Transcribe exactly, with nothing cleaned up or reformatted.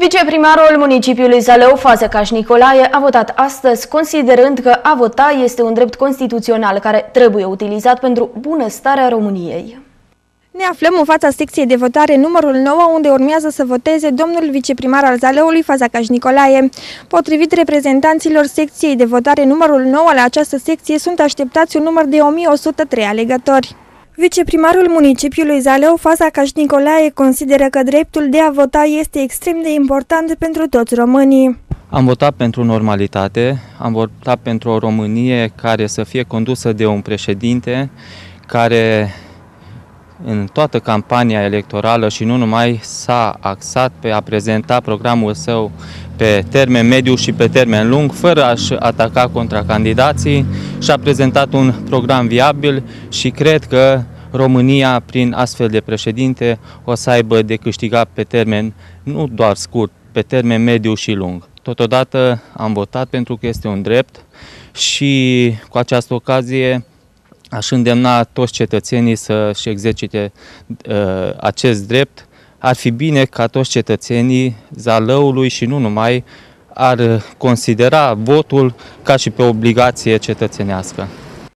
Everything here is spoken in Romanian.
Viceprimarul municipiului Zalău, Fazekas Nicolae, a votat astăzi, considerând că a vota este un drept constituțional care trebuie utilizat pentru bunăstarea României. Ne aflăm în fața secției de votare numărul nouă, unde urmează să voteze domnul viceprimar al Zalăului, Fazekas Nicolae. Potrivit reprezentanților secției de votare numărul nouă, la această secție sunt așteptați un număr de o mie o sută trei alegători. Viceprimarul municipiului Zalău, Fazekas Nicolae, consideră că dreptul de a vota este extrem de important pentru toți românii. Am votat pentru normalitate, am votat pentru o Românie care să fie condusă de un președinte care în toată campania electorală și nu numai s-a axat pe a prezenta programul său pe termen mediu și pe termen lung, fără a-și ataca contracandidații, și-a prezentat un program viabil și cred că România, prin astfel de președinte, o să aibă de câștigat pe termen nu doar scurt, pe termen mediu și lung. Totodată am votat pentru că este un drept și cu această ocazie aș îndemna toți cetățenii să-și exercite uh, acest drept. Ar fi bine ca toți cetățenii Zalăului și nu numai ar considera votul ca și pe obligație cetățenească.